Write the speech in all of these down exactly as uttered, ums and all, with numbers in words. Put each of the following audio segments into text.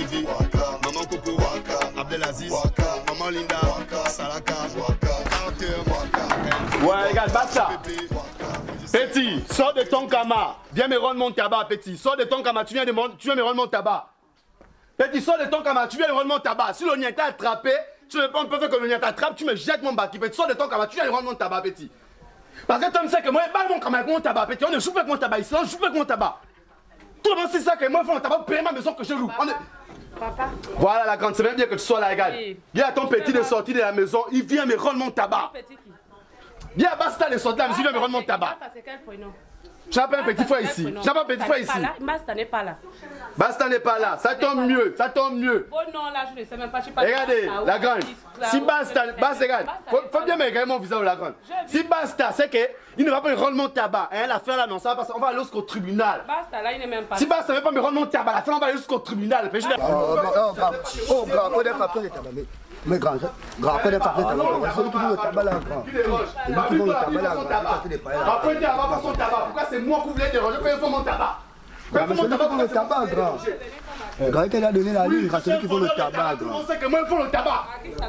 Sylvie, maman Coco, Abdelaziz, maman Linda, Salaka, ouais, regarde, basta. Petit, sors de ton cama. Viens me rendre mon tabac, petit. Sors de ton cama, tu viens, de mon... tu viens me rendre mon tabac. Petit, sors de ton cama, tu viens me rendre mon tabac. Si l'on t'a attrapé, tu ne peux pas faire que l'on t'attrape, tu me jettes mon baki. Petit, sors de ton cama, tu viens me rendre mon tabac, petit. Parce que toi, tu sais que moi, je parle mon cama avec mon tabac, petit. On ne joue pas avec mon tabac ici, on joue pas avec mon tabac. Tout le monde sait ça que moi, je fais mon tabac pour payer ma maison que je loue. On est... Papa. Voilà la grande, c'est bien que tu sois là, regarde. Oui. Viens à ton petit de sortir de la maison, il vient me rendre mon tabac. Viens à Basta de sortir de la maison, il vient me rendre mon tabac. Tu n'as pas un petit frère ici. Tu n'as pas un petit frère ici. Basta n'est pas là. Basta n'est pas là. Ça tombe mieux. Ça tombe mieux. Oh non, là, je ne sais même pas. Regardez, la grande. Si Basta, Basta, regarde. Faut, faut bien me regarder mon visage, la grande. Si Basta, c'est qu'il ne va pas me rendre mon tabac. Hein, l'affaire là, non, ça va passer. On va aller jusqu'au tribunal. Basta, là, il n'est même pas. Si Basta ne veut pas me rendre mon tabac, l'affaire, on va aller jusqu'au tribunal. Oh, grand, oh, grand, on est pas prêt de tabac. Mais grand, grand, on est pas prêt de tabac. C'est lui qui veut le tabac là, grand. C'est lui qui veut le tabac là, grand. Après, il va pas son tabac. Pourquoi c'est moi qui voulais déranger quand il faut mon tabac? Mais c'est lui qui veut le tabac, grand. Grand, il t'a donné la ligne, c'est lui qui veut le tabac, grand. On sait que moi, il faut le tabac.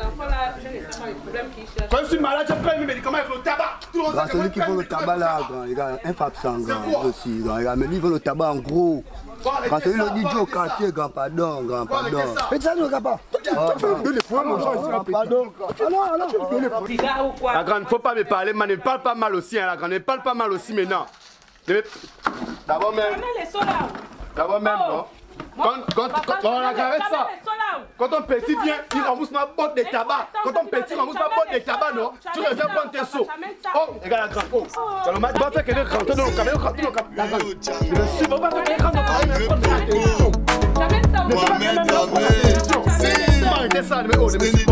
Quand je suis malade, je prends mes médicaments avec le tabac. Grand, c'est lui qui veut le tabac là, grand. Il a un Fabsan, grand, aussi, grand. Mais lui, il veut le tabac en gros. Quand c'est lui le D J au quartier, grand, pardon, grand, pardon. Mais ça ne regarde pas. Tu peux me donner pour mon genre ici, pardon. Alors, alors, tu peux me donner pour. La grande, faut pas me parler, mais ne parle pas mal aussi, hein, la grande, ne parle pas mal aussi maintenant. D'abord même. D'abord même, non. Quand, quand, quand, quand on arrête ça, quand ton petit vient, il rembourse ma boîte de tabac. Quand ton petit rembourse ma boîte de tabac, non, tu reviens prendre tes seaux. Oh, regarde la grande. Oh, tu vas me faire quelqu'un rentrer dans le camion, rentrer dans le camion. La grande. Je ne suis pas faire quelqu'un rentrer dans le camion. Ne fais pas quelqu'un rentrer dans le camion. Ne fais pas quelqu'un rentrer dans le camion. Ne fais pas quelqu'un rentrer dans le camion.